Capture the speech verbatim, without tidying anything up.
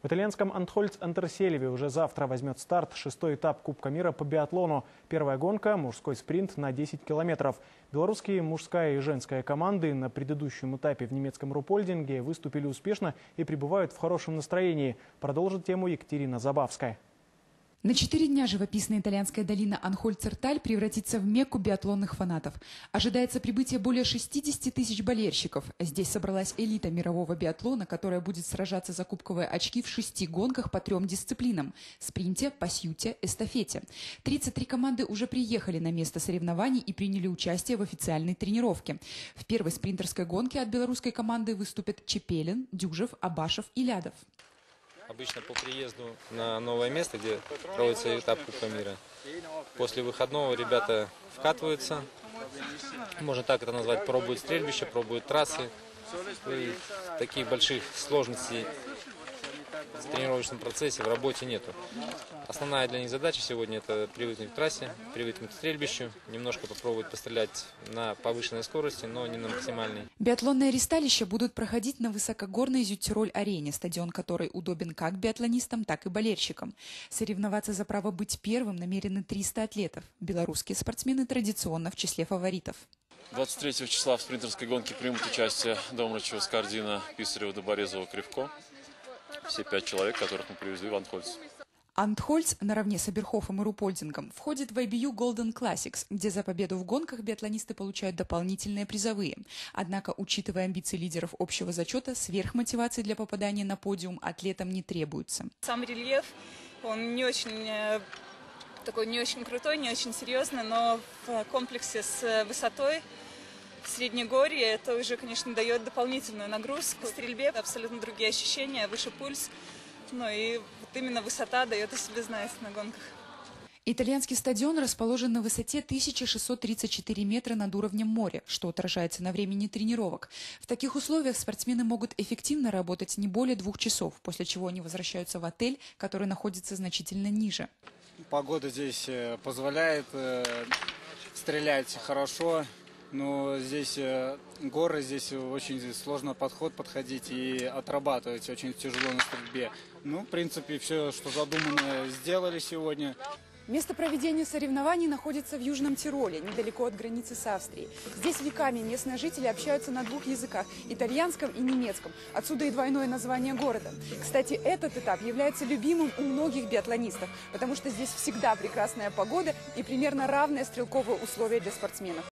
В итальянском Антхольц-Антерсельве уже завтра возьмет старт шестой этап Кубка мира по биатлону. Первая гонка – мужской спринт на десять километров. Белорусские мужская и женская команды на предыдущем этапе в немецком Рупольдинге выступили успешно и пребывают в хорошем настроении. Продолжит тему Екатерина Забавская. На четыре дня живописная итальянская долина Анхольцерталь превратится в мекку биатлонных фанатов. Ожидается прибытие более шестидесяти тысяч болельщиков. Здесь собралась элита мирового биатлона, которая будет сражаться за кубковые очки в шести гонках по трем дисциплинам – спринте, пасьюте, эстафете. тридцать три команды уже приехали на место соревнований и приняли участие в официальной тренировке. В первой спринтерской гонке от белорусской команды выступят Чепелин, Дюжев, Абашев и Лядов. Обычно по приезду на новое место, где проводится этап Кубка мира, после выходного ребята вкатываются, можно так это назвать, пробуют стрельбище, пробуют трассы. И таких больших сложностей в тренировочном процессе, в работе нету. Основная для них задача сегодня – это привыкнуть к трассе, привыкнуть к стрельбищу, немножко попробовать пострелять на повышенной скорости, но не на максимальной. Биатлонные ресталища будут проходить на высокогорной Зюттироль-арене, стадион которой удобен как биатлонистам, так и болельщикам. Соревноваться за право быть первым намерены триста атлетов. Белорусские спортсмены традиционно в числе фаворитов. двадцать третьего числа в спринтерской гонке примут участие Домрачева, Скордина, Писарева, Доборезова, Кривко. Все пять человек, которых мы привезли в Антхольц. Антхольц наравне с Оберхофом и Рупольдингом входит в ай би ю Golden Classics, где за победу в гонках биатлонисты получают дополнительные призовые. Однако, учитывая амбиции лидеров общего зачета, сверхмотивации для попадания на подиум атлетам не требуется. Сам рельеф, он не очень такой, не очень крутой, не очень серьезный, но в комплексе с высотой в Среднегорье это уже, конечно, дает дополнительную нагрузку. В стрельбе абсолютно другие ощущения, выше пульс. Ну и вот именно высота дает о себе знать на гонках. Итальянский стадион расположен на высоте тысяча шестьсот тридцать четыре метра над уровнем моря, что отражается на времени тренировок. В таких условиях спортсмены могут эффективно работать не более двух часов, после чего они возвращаются в отель, который находится значительно ниже. Погода здесь позволяет стрелять хорошо. Но здесь горы, здесь очень сложно подход подходить и отрабатывать очень тяжело на стрельбе. Ну, в принципе, все, что задумано, сделали сегодня. Место проведения соревнований находится в Южном Тироле, недалеко от границы с Австрией. Здесь веками местные жители общаются на двух языках – итальянском и немецком. Отсюда и двойное название города. Кстати, этот этап является любимым у многих биатлонистов, потому что здесь всегда прекрасная погода и примерно равные стрелковые условия для спортсменов.